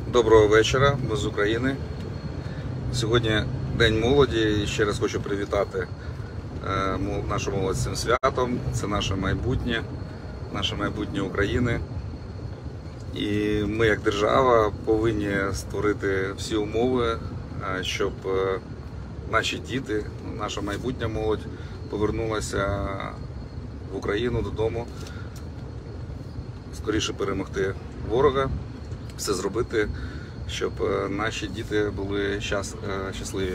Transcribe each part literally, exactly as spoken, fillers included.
Доброго вечора, ми з України. Сьогодні День молоді і ще раз хочу привітати нашу молодь з цим святом. Це наше майбутнє, наше майбутнє України. І ми як держава повинні створити всі умови, щоб наші діти, наша майбутня молодь повернулася в Україну додому, скоріше перемогти ворога, все зробити, щоб наші діти були щасливі.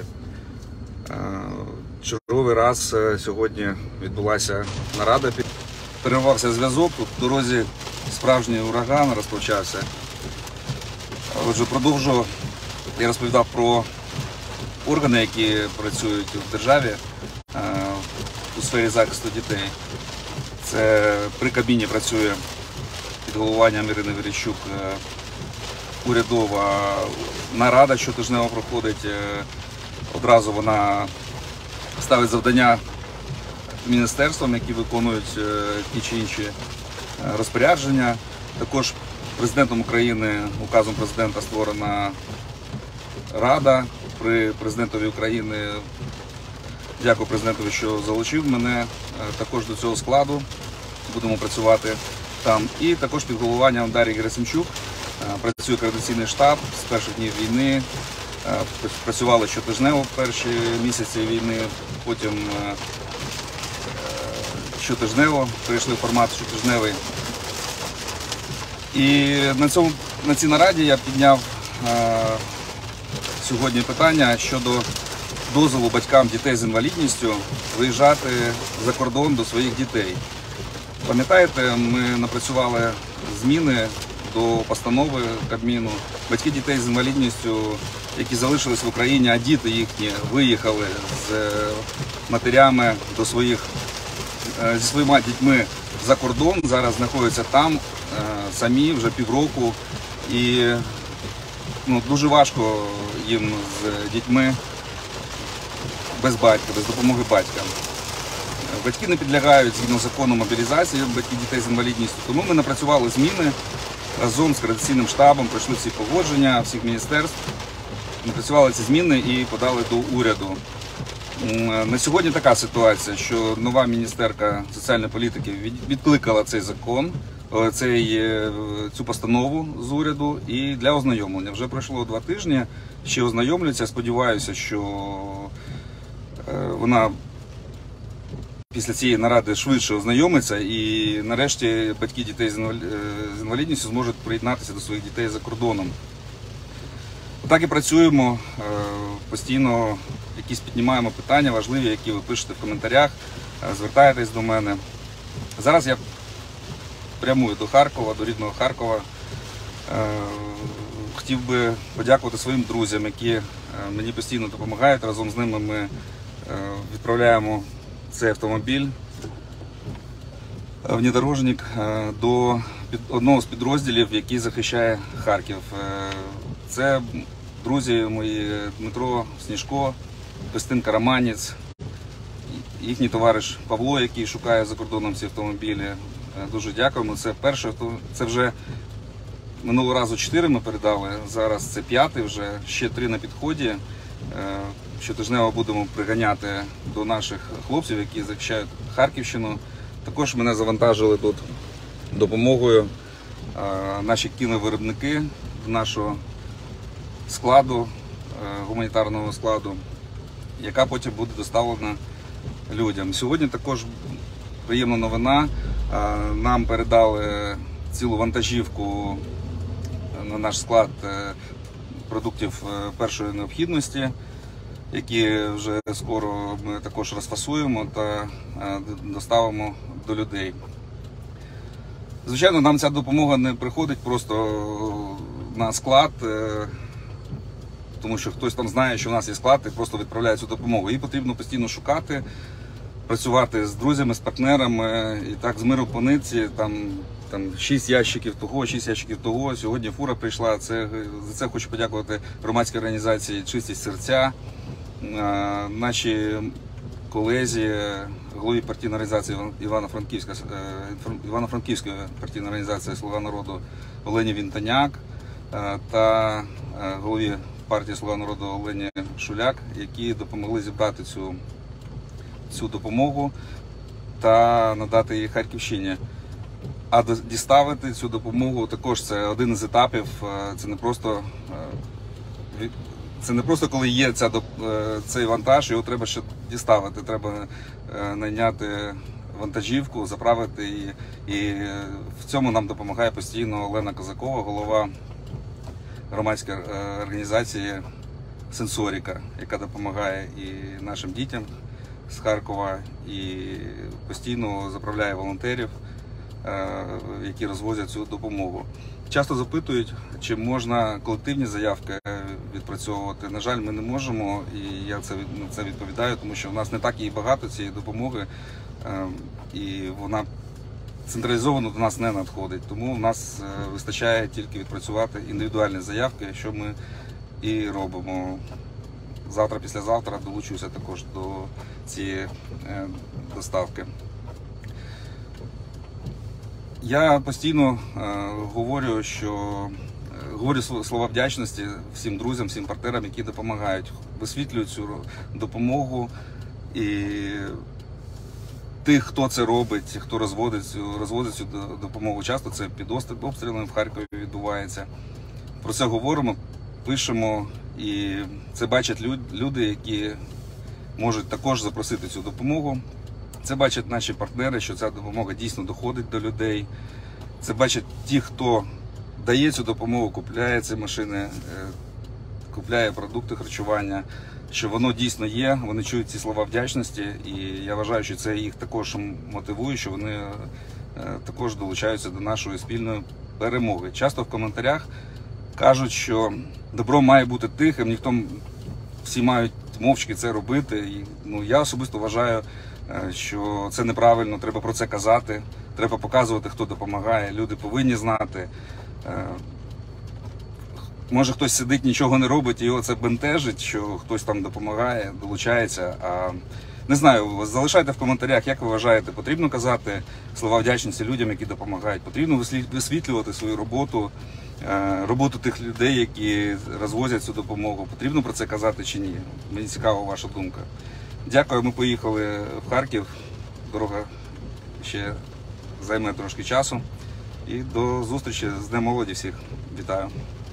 Черговий раз сьогодні відбулася нарада, перервався зв'язок, тут в дорозі справжній ураган розпочався. Отже, продовжу, я розповідав про органи, які працюють в державі у сфері захисту дітей. Це при Кабміні працює під головуванням Ірини Верещук урядова нарада, щотижнево проходить. Одразу вона ставить завдання міністерствам, які виконують ті чи інші розпорядження. Також президентом України, указом президента створена рада при президентові України. Дякую президентові, що залучив мене також до цього складу. Будемо працювати там. І також під головуванням Дар'ї Герасимчук працює координаційний штаб з перших днів війни. Працювали щотижнево в перші місяці війни, потім щотижнево, перейшли в формат щотижневий. І на цьому, на цій нараді я підняв е, сьогодні питання щодо дозволу батькам дітей з інвалідністю виїжджати за кордон до своїх дітей. Пам'ятаєте, ми напрацювали зміни до постанови Кабміну. Батьки дітей з інвалідністю, які залишились в Україні, а діти їхні виїхали з матерями до своїх, зі своїми дітьми за кордон, зараз знаходяться там самі вже півроку. І ну, дуже важко їм з дітьми без батька, без допомоги батька. Батьки не підлягають згідно закону мобілізації, батьки дітей з інвалідністю. Тому ми напрацювали зміни разом з координаційним штабом, пройшли всі погодження всіх міністерств, напрацювали ці зміни і подали до уряду. На сьогодні така ситуація, що нова міністерка соціальної політики відкликала цей закон, цей, цю постанову з уряду і для ознайомлення. Вже пройшло два тижні, ще ознайомлюються. Сподіваюся, що вона після цієї наради швидше ознайомиться і нарешті батьки дітей з інвалідністю зможуть приєднатися до своїх дітей за кордоном. Так і працюємо, постійно якісь піднімаємо питання важливі, які ви пишете в коментарях, звертаєтесь до мене. Зараз я прямую до Харкова, до рідного Харкова. Хотів би подякувати своїм друзям, які мені постійно допомагають. Разом з ними ми відправляємо цей автомобіль, внедорожник, до одного з підрозділів, який захищає Харків. Це друзі мої Дмитро Сніжко, Костин Караманець, їхній товариш Павло, який шукає за кордоном ці автомобілі. Дуже дякуємо. Це перше, це вже минулого разу чотири ми передали, зараз це п'ятий вже, ще три на підході. Щотижнево будемо приганяти до наших хлопців, які захищають Харківщину. Також мене завантажили тут допомогою наші кіновиробники до нашого складу, гуманітарного складу, яка потім буде доставлена людям. Сьогодні також приємна новина. Нам передали цілу вантажівку на наш склад продуктів першої необхідності, які вже скоро ми також розфасуємо та доставимо до людей. Звичайно, нам ця допомога не приходить просто на склад, тому що хтось там знає, що в нас є склад і просто відправляє цю допомогу. Її потрібно постійно шукати, працювати з друзями, з партнерами, і так з миру по нитці, там, там шість ящиків того, шість ящиків того. Сьогодні фура прийшла. Це, за це хочу подякувати громадській організації «Чисті серця», наші колезі, голові партійної організації Івано-Франківської Івано-Франківської партійної організації «Слуга народу» Олені Вінтоняк, та голові партії «Слуга народу» Олені Шуляк, які допомогли зібрати цю, цю допомогу та надати її Харківщині. А діставити цю допомогу також це один із етапів. Це не просто, це не просто коли є ця, цей вантаж, його треба ще діставити. Треба найняти вантажівку, заправити її. І в цьому нам допомагає постійно Олена Козакова, голова громадської організації «Сенсоріка», яка допомагає і нашим дітям з Харкова, і постійно заправляє волонтерів, які розвозять цю допомогу. Часто запитують, чи можна колективні заявки відпрацьовувати. На жаль, ми не можемо, і я це, на це відповідаю, тому що в нас не так і багато цієї допомоги, і вона централізовано до нас не надходить. Тому в нас вистачає тільки відпрацювати індивідуальні заявки, що ми і робимо. Завтра, післязавтра долучуся також до цієї доставки. Я постійно е, говорю, що е, говорю слова вдячності всім друзям, всім партнерам, які допомагають, висвітлюють цю допомогу. І тих, хто це робить, хто розводить цю, розводить цю допомогу, часто це під обстрілами в Харкові відбувається. Про це говоримо, пишемо, і це бачать люди, які можуть також запросити цю допомогу. Це бачать наші партнери, що ця допомога дійсно доходить до людей. Це бачать ті, хто дає цю допомогу, купляє ці машини, купляє продукти харчування, що воно дійсно є, вони чують ці слова вдячності, і я вважаю, що це їх також мотивує, що вони також долучаються до нашої спільної перемоги. Часто в коментарях кажуть, що добро має бути тихим, ніхто, всі мають мовчки це робити. І, ну, я особисто вважаю, що це неправильно, треба про це казати, треба показувати, хто допомагає, люди повинні знати. Може, хтось сидить, нічого не робить, і його це бентежить, що хтось там допомагає, долучається. А не знаю, залишайте в коментарях, як ви вважаєте, потрібно казати слова вдячності людям, які допомагають, потрібно висвітлювати свою роботу, роботу тих людей, які розвозять цю допомогу, потрібно про це казати чи ні. Мені цікава ваша думка. Дякую, ми поїхали в Харків, дорога ще займе трошки часу. І до зустрічі з Днем молоді всіх. Вітаю.